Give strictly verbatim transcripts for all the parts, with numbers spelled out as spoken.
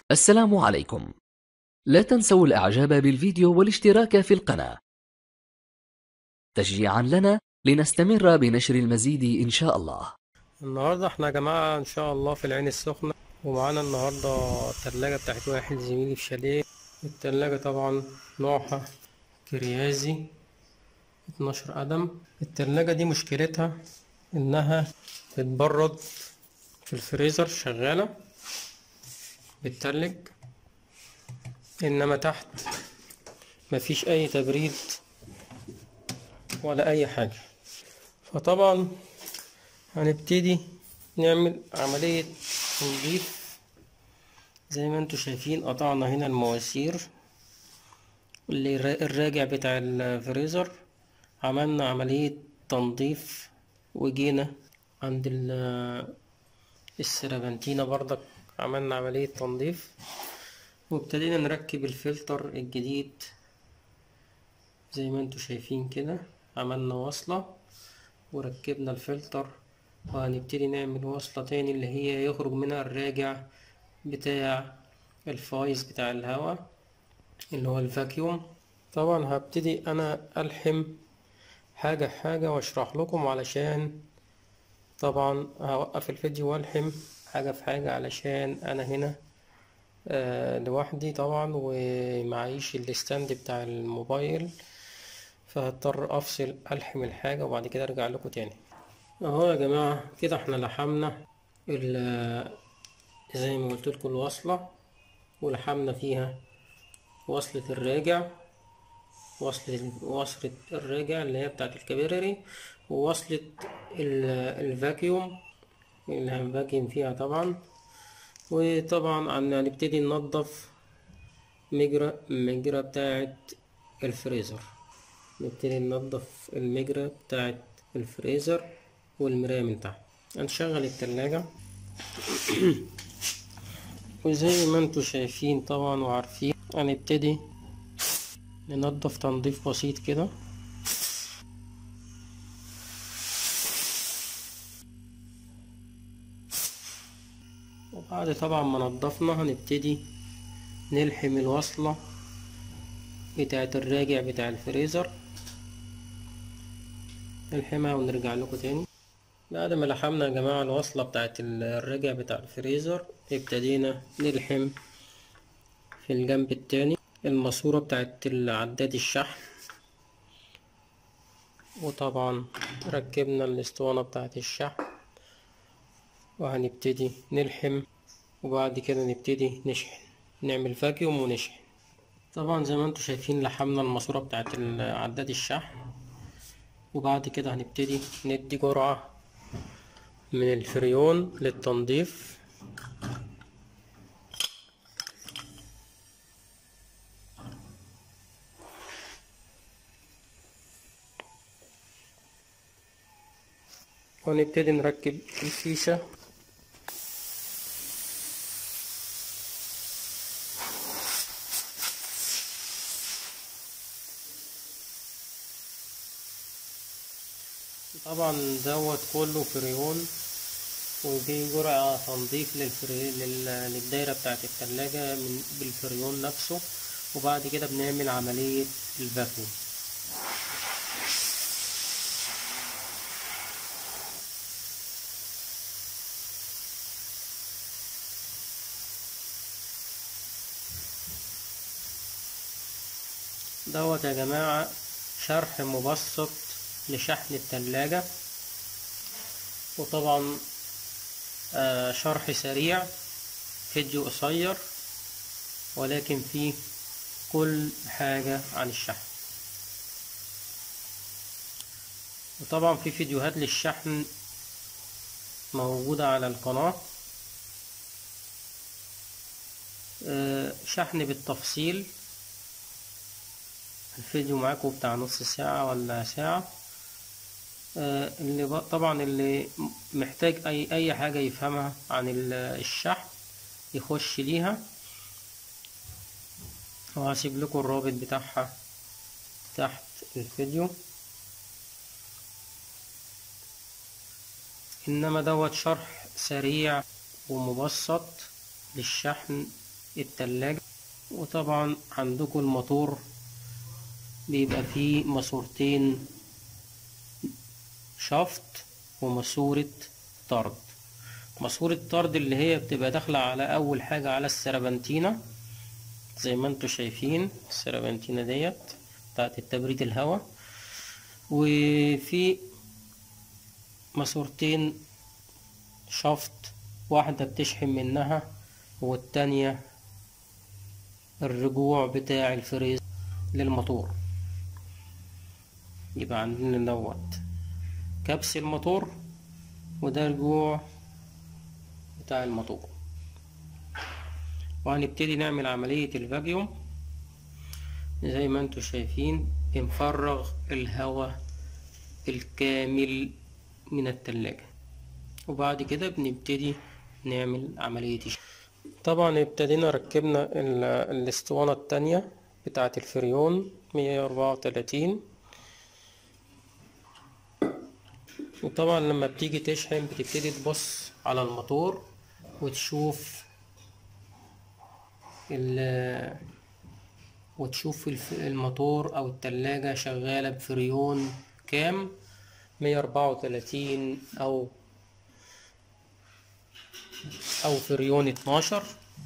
السلام عليكم. لا تنسوا الإعجاب بالفيديو والاشتراك في القناة تشجيعا لنا لنستمر بنشر المزيد إن شاء الله. النهاردة احنا يا جماعة ان شاء الله في العين السخنة، ومعانا النهاردة التلاجة بتاعت واحد زميلي في شاليه. التلاجة طبعا نوعها كريازي اتناشر قدم. التلاجة دي مشكلتها انها بتبرد في الفريزر، شغالة بتتلج، انما تحت مفيش اي تبريد ولا اي حاجة. فطبعا هنبتدي نعمل عملية تنظيف. زي ما انتوا شايفين قطعنا هنا المواسير اللي الرا- الراجع بتاع الفريزر، عملنا عملية تنظيف، وجينا عند ال- السربنتينة برضك عملنا عملية تنظيف، وابتدينا نركب الفلتر الجديد. زي ما انتوا شايفين كده عملنا وصلة وركبنا الفلتر، وهنبتدي نعمل وصلة تاني اللي هي يخرج منها الراجع بتاع الفايز بتاع الهواء اللي هو الفاكيوم. طبعا هبتدي انا الحم حاجة حاجة واشرح لكم، علشان طبعا هوقف الفيديو والحم حاجة في حاجة، علشان انا هنا آه لوحدي طبعا، ومعيش الستاند بتاع الموبايل، فهضطر افصل الحم الحاجة وبعد كده ارجع لكم تاني. اهو يا جماعة كده احنا لحمنا ال- زي ما قلت لكم الوصلة، ولحمنا فيها وصلة الراجع، وصلة وصلة الراجع اللي هي بتاعت الكباري، ووصلة ال- الفاكيوم اللي هنفاكيوم فيها طبعا. وطبعا عن- هنبتدي ننضف مجرى المجرى بتاعت الفريزر. نبتدي ننضف المجرى بتاعت الفريزر والمراية من تحت. هنشغل التلاجة وزي ما انتوا شايفين طبعا وعارفين هنبتدي ننضف تنظيف بسيط كده. وبعد طبعا ما نضفنا هنبتدي نلحم الوصلة بتاعة الراجع بتاع الفريزر، نلحمها ونرجع لكم تاني. بعد ما لحمنا يا جماعة الوصلة بتاعة الراجع بتاع الفريزر، ابتدينا نلحم في الجنب التاني الماسورة بتاعة عداد الشحن، وطبعا ركبنا الاسطوانة بتاعة الشحن وهنبتدي نلحم، وبعد كده نبتدي نشحن، نعمل فاكيوم ونشحن. طبعا زي ما انتوا شايفين لحمنا الماسورة بتاعة عداد الشحن، وبعد كده هنبتدي ندي جرعة من الفريون للتنظيف. ونبتدي نركب الفيشة. طبعا دوت كله فريون، ودي جرعة تنظيف للفري... لل... للدايرة بتاعة التلاجة من... بالفريون نفسه. وبعد كده بنعمل عملية الفاكيوم. دوت يا جماعة شرح مبسط لشحن التلاجة، وطبعا آه شرح سريع، فيديو قصير ولكن فيه كل حاجة عن الشحن. وطبعا في فيديوهات للشحن موجودة على القناة، آه شحن بالتفصيل. الفيديو معاكم بتاع نص ساعة ولا ساعة. آه اللي ب... طبعا اللي محتاج أي أي حاجة يفهمها عن الشحن يخش ليها، وهسيب لكم الرابط بتاعها تحت الفيديو. انما دوت شرح سريع ومبسط للشحن التلاجة. وطبعا عندكم الموتور بيبقى فيه ماسورتين شفط وماسورة طرد. ماسورة طرد اللي هي بتبقى داخلة على أول حاجة على السربنتينة زي ما انتوا شايفين، السربنتينة ديت بتاعت التبريد الهواء. وفي ماسورتين شفط، واحدة بتشحن منها والتانية الرجوع بتاع الفريز للموتور. يبقى عندنا دوت كبس الموتور وده رجوع بتاع الموتور. وهنبتدي نعمل عملية الفاكيوم زي ما انتوا شايفين، بنفرغ الهواء الكامل من التلاجة. وبعد كده بنبتدي نعمل عملية الشحن. طبعا ابتدينا ركبنا الاسطوانة التانية بتاعة الفريون مية وأربعة وتلاتين. وطبعا لما بتيجي تشحن بتبتدي تبص على الموتور وتشوف ال وتشوف الموتور او التلاجة شغالة بفريون كام، مية وأربعة وتلاتين او او فريون اتناشر.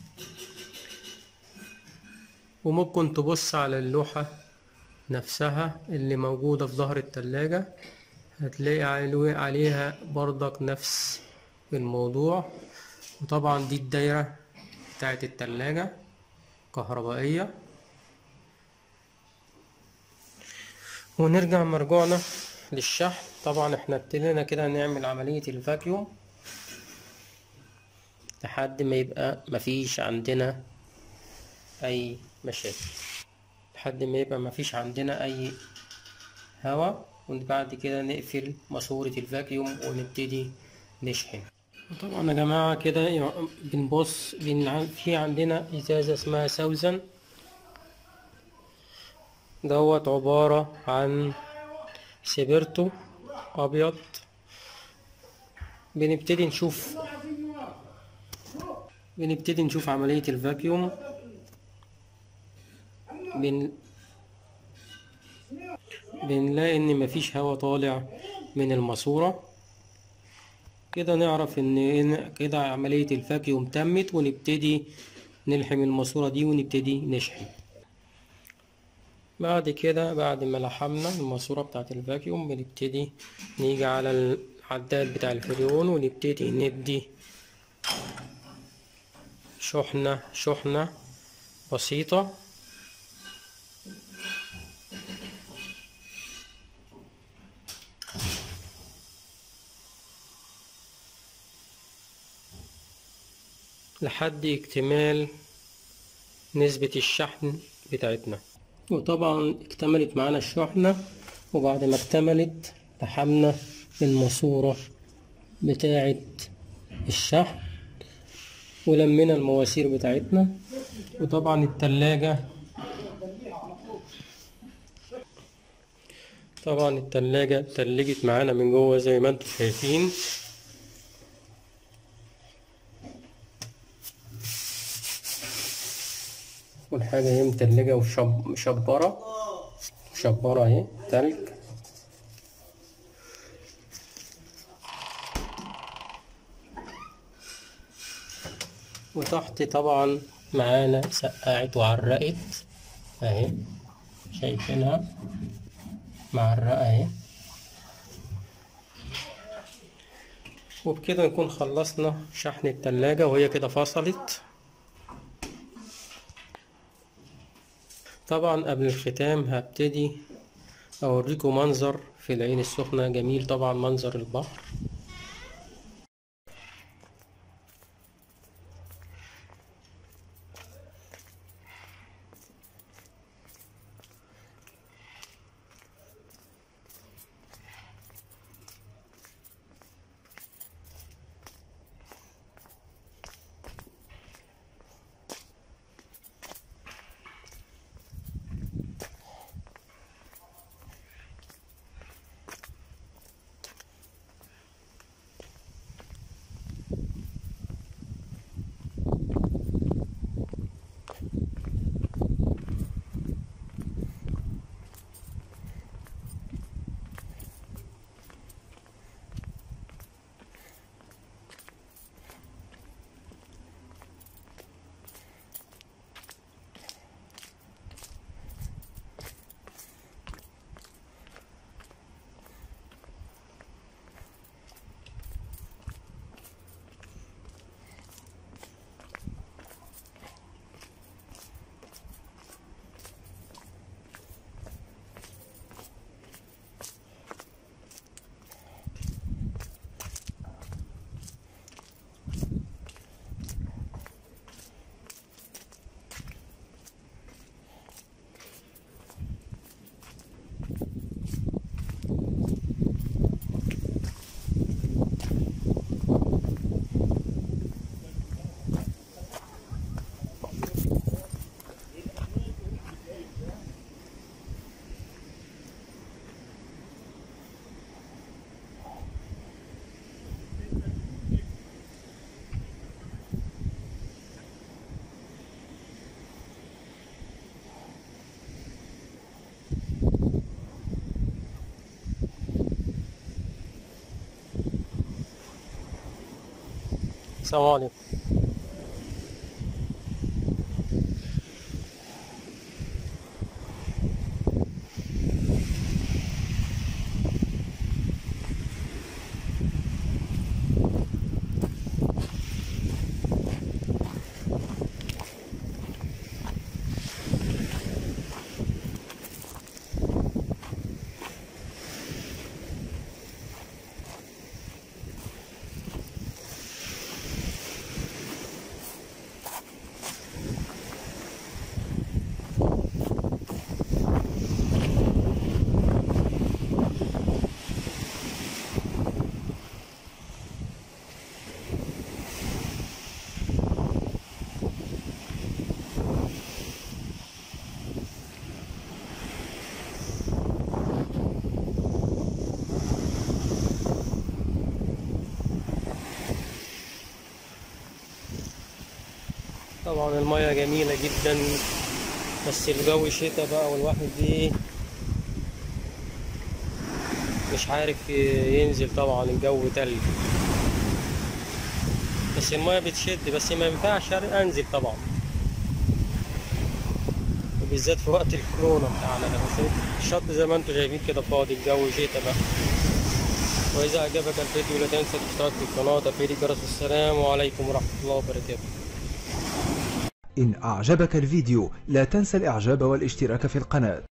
وممكن تبص على اللوحة نفسها اللي موجودة في ظهر التلاجة، هتلاقي عليها برضك نفس الموضوع. وطبعا دي الدايرة بتاعت التلاجة كهربائية. ونرجع مرجوعنا للشحن. طبعا احنا ابتدينا كده نعمل عملية الفاكيوم لحد ما يبقى مفيش عندنا اي مشاكل، لحد ما يبقى مفيش عندنا اي هواء. وبعد كده نقفل ماسورة الفاكيوم ونبتدي نشحن. طبعا يا جماعة كده بنبص بن... في عندنا ازازة اسمها سوزن دوت، عبارة عن سبرتو ابيض. بنبتدي نشوف بنبتدي نشوف عملية الفاكيوم. بن... بنلاقي ان مفيش هواء طالع من الماسورة. كده نعرف ان كده عملية الفاكيوم تمت، ونبتدي نلحم الماسورة دي ونبتدي نشحن. بعد كده بعد ما لحمنا الماسورة بتاعت الفاكيوم بنبتدي نيجي على العداد بتاع الفريون ونبتدي ندي شحنة شحنة بسيطة. لحد اكتمال نسبة الشحن بتاعتنا. وطبعا اكتملت معانا الشحنة، وبعد ما اكتملت لحمنا الماسورة بتاعة الشحن ولمينا المواسير بتاعتنا. وطبعا التلاجة طبعا التلاجة تلجت معانا من جوه زي ما انتم شايفين. والحاجة هي متلجة ومشبرة مشبرة اهي تلج. وتحت طبعا معانا سقعت وعرقت اهي، شايفينها معرقة اهي. وبكده نكون خلصنا شحن التلاجة وهي كده فصلت. طبعا قبل الختام هبتدي اوريكم منظر في العين السخنة جميل، طبعا منظر البحر. السلام عليكم. طبعا المياه جميلة جدا، بس الجو شتا بقى والواحد ايه مش عارف ينزل، طبعا الجو تلج، بس المياه بتشد، بس ما ينفعش انزل طبعا، وبالذات في وقت الكورونا بتاعنا ده. بس الشط زي ما انتم شايفين كده فاضي، الجو شتا بقى. وإذا أعجبك الفيديو لا تنسى الاشتراك في القناة وتفعيل الجرس. والسلام عليكم ورحمة الله وبركاته. إن أعجبك الفيديو لا تنسى الإعجاب والاشتراك في القناة.